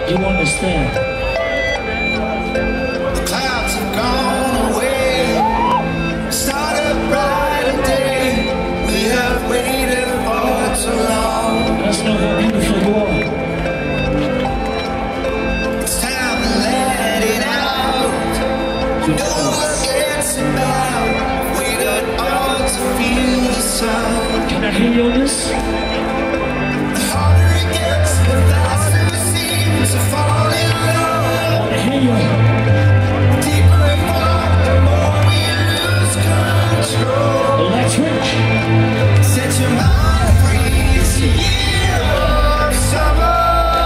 You understand? The clouds have gone away. Start a brighter day. We have waited for too long. Let's know how beautiful you are. It's time to let it out. No one gets about. Waited all to feel the sound. Can I hear you on this? The harder it gets, the faster it seems to fall in love. I wanna hear you. Deeper we fall, the more we lose control. Electric. Set your mind free, it's the year of summer.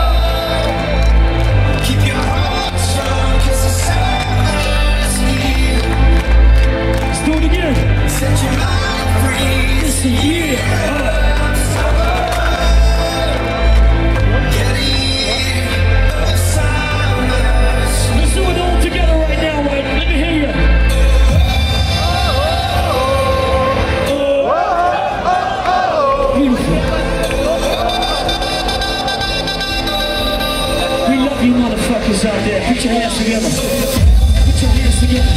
Keep your heart strong, 'cause the summer's here. Let's do it again. Set your mind free, It's the year. of summer. Yeah, the year of summer. Let's do it all together right now, right? Let me hear you. Beautiful. We love you motherfuckers out there. Put your hands together. Put your hands together.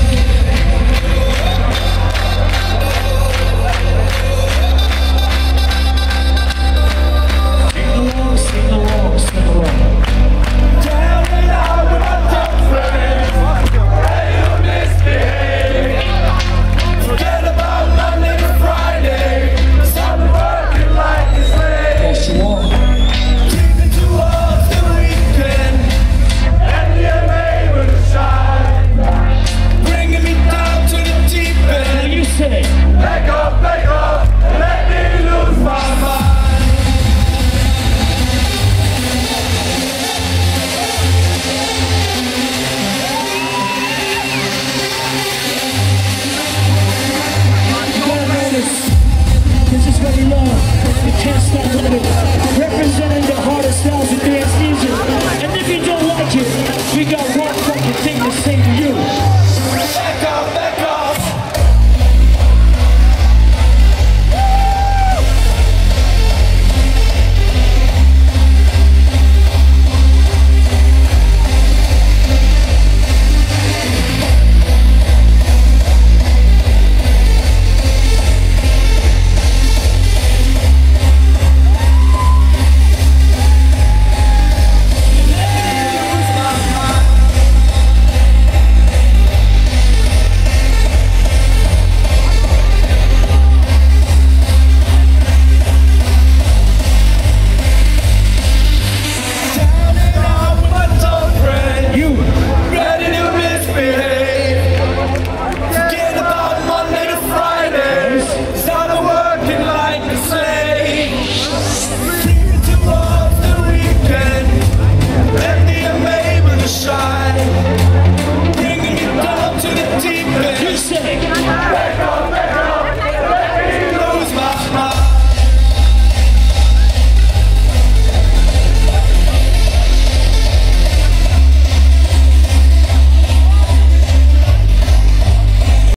Sing along, sing along, sing along. Down and out with my dumb friends. Ready to misbehave. Forget about Monday to Friday. Stop working like a slave. Yes, you are. Keeping towards the weekend. And you're able to shine. Bringing me down to the deep What end. you say? Back up, and let me lose my mind. You gotta know this. This is what we love. You can't stop with it. Representing the hardest styles of dance music. And if you don't like it, we got one fucking thing to say to you. Back up, back up. Down and out with my dumb friends. You. Ready to misbehave. Forget about Monday to Friday. Start working like a slave. Keeping towards the weekend. Let me able to shine. Bringing me down to the deep You end. say.